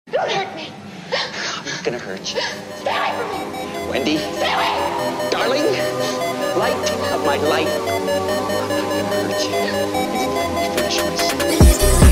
Don't hurt me. I'm not gonna hurt you. Stay away from me. Wendy. Stay away. Darling. Light of my life. I'm not gonna hurt you. You can let me finish my sentence.